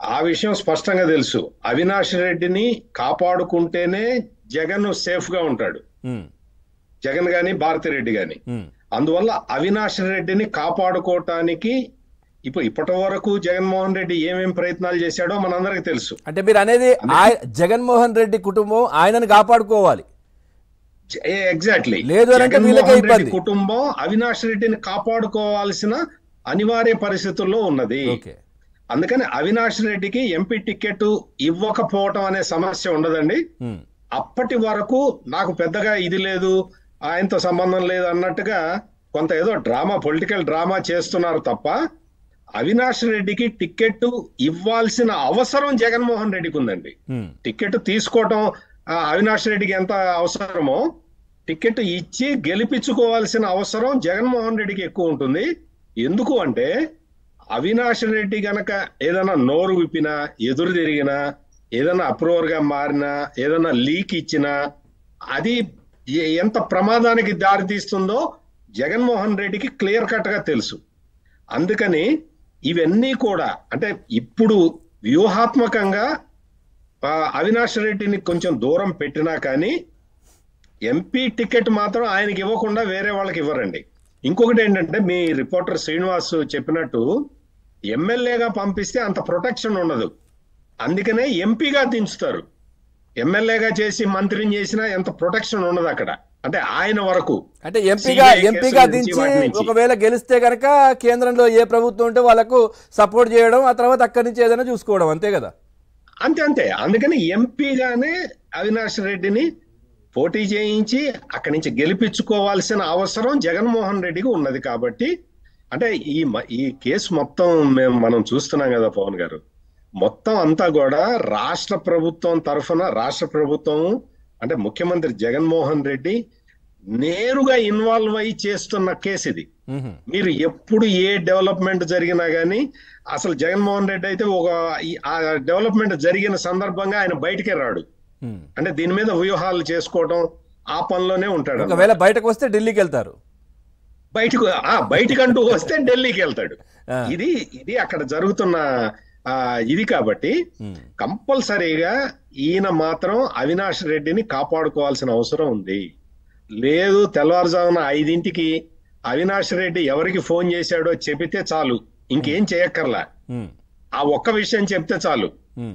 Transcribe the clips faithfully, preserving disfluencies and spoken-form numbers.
ఆ విషయం స్పష్టంగా తెలుసు. అవినాష్ రెడ్డిని కాపాడుకుంటేనే జగన్ సేఫ్ గా ఉంటాడు, జగన్ గాని భారతిరెడ్డి గాని. అందువల్ల అవినాష్ రెడ్డిని కాపాడుకోవటానికి ఇప్పుడు ఇప్పటి వరకు జగన్మోహన్ రెడ్డి ఏమేం ప్రయత్నాలు చేశాడో మనందరికి తెలుసు. అంటే మీరు అనేది జగన్మోహన్ రెడ్డి కుటుంబం ఆయనను కాపాడుకోవాలి. ఎగ్జాక్ట్లీ. లేదు అంటే జగన్మోహన్ రెడ్డి కుటుంబం అవినాష్ రెడ్డిని కాపాడుకోవాల్సిన అనివార్య పరిస్థితుల్లో ఉన్నది. అందుకని అవినాష్ రెడ్డికి ఎంపీ టికెట్ ఇవ్వకపోవటం అనే సమస్య ఉండదండి. అప్పటి వరకు నాకు పెద్దగా ఇది లేదు, ఆయనతో సంబంధం లేదు అన్నట్టుగా కొంత ఏదో డ్రామా, పొలిటికల్ డ్రామా చేస్తున్నారు తప్ప అవినాష్ రెడ్డికి టికెట్ ఇవ్వాల్సిన అవసరం జగన్మోహన్ రెడ్డికి ఉందండి. టికెట్ తీసుకోవటం అవినాష్ రెడ్డికి ఎంత అవసరమో టికెట్ ఇచ్చి గెలిపించుకోవాల్సిన అవసరం జగన్మోహన్ రెడ్డికి ఎక్కువ ఉంటుంది. ఎందుకు అంటే అవినాష్ రెడ్డి గనక ఏదైనా నోరు విప్పినా, ఎదురు తిరిగినా, ఏదైనా అప్రూవర్ గా మారినా, ఏదైనా లీక్ ఇచ్చినా అది ఎంత ప్రమాదానికి దారితీస్తుందో జగన్మోహన్ రెడ్డికి క్లియర్ కట్ గా తెలుసు. అందుకని ఇవన్నీ కూడా అంటే ఇప్పుడు వ్యూహాత్మకంగా అవినాష్ రెడ్డిని కొంచెం దూరం పెట్టినా కానీ ఎంపీ టికెట్ మాత్రం ఆయనకి ఇవ్వకుండా వేరే వాళ్ళకి ఇవ్వరండి. ఇంకొకటి ఏంటంటే మీ రిపోర్టర్ శ్రీనివాస్ చెప్పినట్టు ఎమ్మెల్యేగా పంపిస్తే అంత ప్రొటెక్షన్ ఉండదు, అందుకనే ఎంపీగా దించుతారు. ఎమ్మెల్యేగా చేసి మంత్రిని చేసినా ఎంత ప్రొటెక్షన్ ఉండదు అక్కడ, అంటే ఆయన వరకు. అంటే ఎంపీగా ఎంపీగా దించి ఒకవేళ గెలిస్తే కనుక కేంద్రంలో ఏ ప్రభుత్వం ఉంటే వాళ్ళకు సపోర్ట్ చేయడం, ఆ తర్వాత అక్కడి నుంచి ఏదైనా చూసుకోవడం, అంతే కదా? అంతే అంతే అందుకని ఎంపీగానే అవినాష్ రెడ్డిని పోటీ చేయించి అక్కడి నుంచి గెలిపించుకోవాల్సిన అవసరం జగన్మోహన్ రెడ్డికి ఉన్నది. కాబట్టి అంటే ఈ ఈ కేసు మొత్తం మేము మనం చూస్తున్నాం కదా పవన్ గారు, మొత్తం అంతా కూడా రాష్ట్ర ప్రభుత్వం తరఫున రాష్ట్ర ప్రభుత్వం అంటే ముఖ్యమంత్రి జగన్మోహన్ రెడ్డి నేరుగా ఇన్వాల్వ్ అయ్యి చేస్తున్న కేసు ఇది. మీరు ఎప్పుడు ఏ డెవలప్మెంట్ జరిగినా గానీ అసలు జగన్మోహన్ రెడ్డి అయితే ఒక ఆ డెవలప్మెంట్ జరిగిన సందర్భంగా ఆయన బయటకే రాడు, అంటే దీని మీద వ్యూహాలు చేసుకోవడం ఆ పనిలోనే ఉంటాడు. ఒకవేళ బయటకు వస్తే ఢిల్లీకి వెళ్తారు, బయటకు ఆ బయటకంటూ వస్తే ఢిల్లీకి వెళ్తాడు. ఇది ఇది అక్కడ జరుగుతున్న ఆ ఇది. కాబట్టి కంపల్సరీగా ఈయన మాత్రం అవినాష్ రెడ్డిని కాపాడుకోవాల్సిన అవసరం ఉంది. లేదు తెల్లవారుజామున ఐదింటికి అవినాష్ రెడ్డి ఎవరికి ఫోన్ చేశాడో చెబితే చాలు, ఇంకేం చేయక్కర్లా, ఆ ఒక్క విషయం చెప్తే చాలు.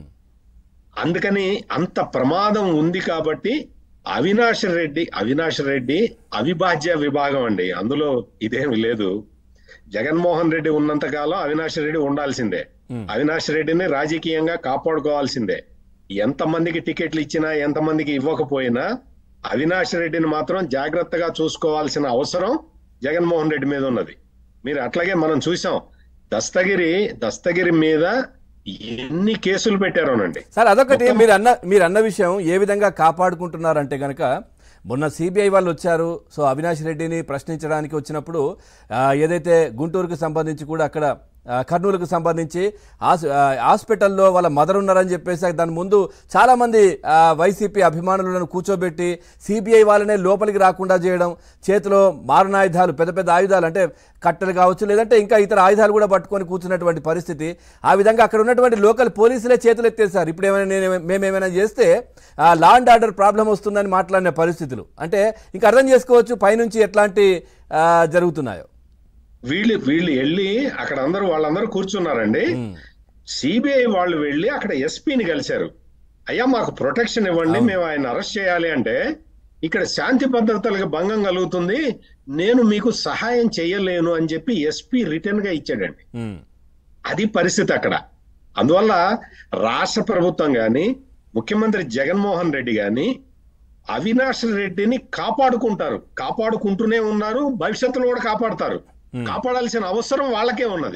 అందుకని అంత ప్రమాదం ఉంది కాబట్టి అవినాష్ రెడ్డి అవినాష్ రెడ్డి అవిభాజ్య విభాగం అండి, అందులో ఇదేమి లేదు. జగన్మోహన్ రెడ్డి ఉన్నంత కాలం అవినాష్ రెడ్డి ఉండాల్సిందే, అవినాష్ రెడ్డిని రాజకీయంగా కాపాడుకోవాల్సిందే. ఎంతమందికి టికెట్లు ఇచ్చినా ఎంతమందికి ఇవ్వకపోయినా అవినాష్ రెడ్డిని మాత్రం జాగ్రత్తగా చూసుకోవాల్సిన అవసరం జగన్మోహన్ రెడ్డి మీద ఉన్నది. మీరు అట్లాగే మనం చూసాం దస్తగిరి దస్తగిరి మీద ఎన్ని కేసులు పెట్టారోనండి సార్. అదొకటి మీరు అన్న మీరు అన్న విషయం ఏ విధంగా కాపాడుకుంటున్నారంటే కనుక మొన్న సిబిఐ వాళ్ళు వచ్చారు, సో అవినాష్ రెడ్డిని ప్రశ్నించడానికి వచ్చినప్పుడు ఏదైతే గుంటూరుకు సంబంధించి కూడా అక్కడ కర్నూలుకు సంబంధించి హాస్పిటల్లో వాళ్ళ మదర్ ఉన్నారని చెప్పేసి దాని ముందు చాలామంది వైసీపీ అభిమానులను కూర్చోబెట్టి సిబిఐ వాళ్ళనే లోపలికి రాకుండా చేయడం, చేతిలో మారణాయుధాలు పెద్ద పెద్ద ఆయుధాలు అంటే కట్టెలు కావచ్చు లేదంటే ఇంకా ఇతర ఆయుధాలు కూడా పట్టుకొని కూర్చున్నటువంటి పరిస్థితి. ఆ విధంగా అక్కడ ఉన్నటువంటి లోకల్ పోలీసులే చేతులు ఎత్తేసారు. ఇప్పుడు ఏమైనా నేను మేమేమైనా చేస్తే లా అండ్ ఆర్డర్ ప్రాబ్లం వస్తుందని మాట్లాడిన పరిస్థితులు. అంటే ఇంకా అర్థం చేసుకోవచ్చు పైనుంచి ఎట్లాంటి జరుగుతున్నాయో. వీళ్ళు వీళ్ళు వెళ్ళి అక్కడ అందరూ వాళ్ళందరూ కూర్చున్నారండి. సిబిఐ వాళ్ళు వెళ్ళి అక్కడ ఎస్పీని కలిశారు, అయ్యా మాకు ప్రొటెక్షన్ ఇవ్వండి, మేము ఆయన అరెస్ట్ చేయాలి అంటే ఇక్కడ శాంతి భద్రతలకు భంగం కలుగుతుంది, నేను మీకు సహాయం చేయలేను అని చెప్పి ఎస్పీ రిటర్న్ గా ఇచ్చాడండి. అది పరిస్థితి అక్కడ. అందువల్ల రాష్ట్ర ప్రభుత్వం గాని ముఖ్యమంత్రి జగన్మోహన్ రెడ్డి గాని అవినాష్ రెడ్డిని కాపాడుకుంటారు, కాపాడుకుంటూనే ఉన్నారు, భవిష్యత్తులో కూడా కాపాడతారు. కాపాడాల్సిన అవసరం వాళ్ళకే ఉన్నది.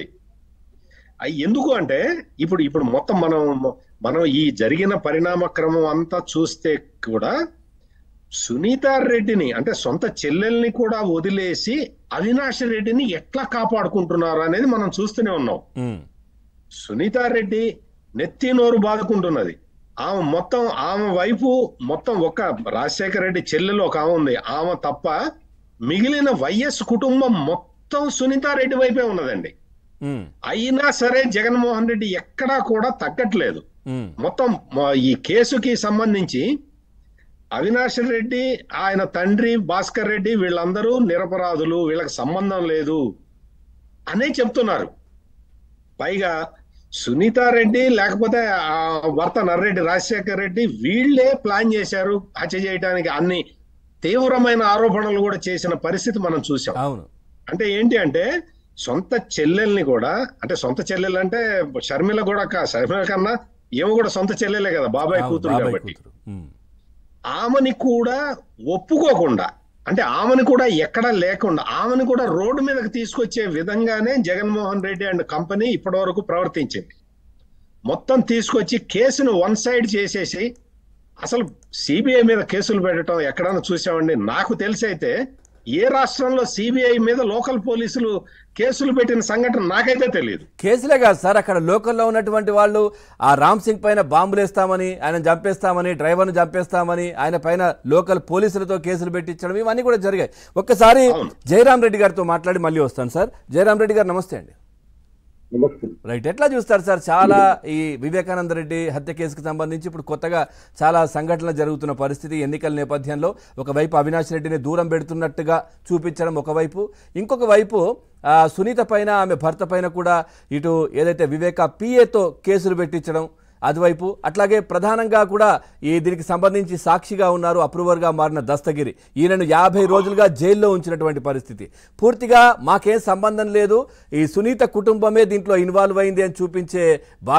ఎందుకు అంటే ఇప్పుడు ఇప్పుడు మొత్తం మనం మనం ఈ జరిగిన పరిణామ క్రమం అంతా చూస్తే కూడా సునీతా రెడ్డిని అంటే సొంత చెల్లెల్ని కూడా వదిలేసి అవినాష్ రెడ్డిని ఎట్లా కాపాడుకుంటున్నారు అనేది మనం చూస్తూనే ఉన్నాం. సునీతా రెడ్డి నెత్తి నోరు బాదుకుంటున్నది. ఆమె మొత్తం ఆమె వైపు మొత్తం ఒక రాజశేఖర రెడ్డి చెల్లెలు ఒక ఆమె ఉంది, ఆమె తప్ప మిగిలిన వైఎస్ కుటుంబం మొత్తం సునీతా రెడ్డి వైపే ఉన్నదండి. అయినా సరే జగన్మోహన్ రెడ్డి ఎక్కడా కూడా తగ్గట్లేదు. మొత్తం ఈ కేసుకి సంబంధించి అవినాష్ రెడ్డి, ఆయన తండ్రి భాస్కర్ రెడ్డి వీళ్ళందరూ నిరపరాధులు, వీళ్ళకి సంబంధం లేదు అనే చెప్తున్నారు. పైగా సునీతారెడ్డి లేకపోతే భర్త నర్రెడ్డి రాజశేఖర్ రెడ్డి వీళ్లే ప్లాన్ చేశారు హత్య చేయడానికి. అన్ని తీవ్రమైన ఆరోపణలు కూడా చేసిన పరిస్థితి మనం చూసాం. అంటే ఏంటి అంటే సొంత చెల్లెల్ని కూడా, అంటే సొంత చెల్లెలు అంటే షర్మిల కూడా, షర్మిల కన్నా ఏమో కూడా సొంత చెల్లెలే కదా, బాబాయ్ కూతురు కాబట్టి, ఆమెని కూడా ఒప్పుకోకుండా, అంటే ఆమెను కూడా ఎక్కడ లేకుండా ఆమెను కూడా రోడ్డు మీదకి తీసుకొచ్చే విధంగానే జగన్మోహన్ రెడ్డి అండ్ కంపెనీ ఇప్పటి వరకు ప్రవర్తించింది. మొత్తం తీసుకొచ్చి కేసును వన్ సైడ్ చేసేసి అసలు సిబిఐ మీద కేసులు పెట్టడం ఎక్కడన్నా చూసామండి? నాకు తెలిసి అయితే ఏ రాష్ట్రంలో సిబిఐ మీద లోకల్ పోలీసులు కేసులు పెట్టిన సంఘటన నాకైతే తెలియదు. కేసులే కాదు సార్, అక్కడ లోకల్లో ఉన్నటువంటి వాళ్ళు ఆ రామ్ సింగ్ పైన బాంబులు వేస్తామని, ఆయన చంపేస్తామని, డ్రైవర్ను చంపేస్తామని ఆయన పైన లోకల్ పోలీసులతో కేసులు పెట్టించడం ఇవన్నీ కూడా జరిగాయి. ఒక్కసారి జయరాం రెడ్డి గారితో మాట్లాడి మళ్ళీ వస్తాను సార్. జయరాం రెడ్డి గారు నమస్తే అండి. రైట్, ఎట్లా చూస్తారు సార్ చాలా ఈ వివేకానంద రెడ్డి హత్య కేసుకు సంబంధించి ఇప్పుడు కొత్తగా చాలా సంఘటనలు జరుగుతున్న పరిస్థితి, ఎన్నికల నేపథ్యంలో ఒకవైపు అవినాష్ రెడ్డిని దూరం పెడుతున్నట్టుగా చూపించడం ఒకవైపు, ఇంకొక వైపు సునీత పైన ఆమె భర్త పైన కూడా ఇటు ఏదైతే వివేక పిఏతో కేసులు పెట్టించడం అటువైపు, అట్లాగే ప్రధానంగా కూడా ఈ దీనికి సంబంధించి సాక్షిగా ఉన్నారు అప్రూవర్గా మారిన దస్తగిరి, ఈయనను యాభై రోజులుగా జైల్లో ఉంచినటువంటి పరిస్థితి. పూర్తిగా మాకేం సంబంధం లేదు, ఈ సునీత కుటుంబమే దీంట్లో ఇన్వాల్వ్ అయింది అని చూపించే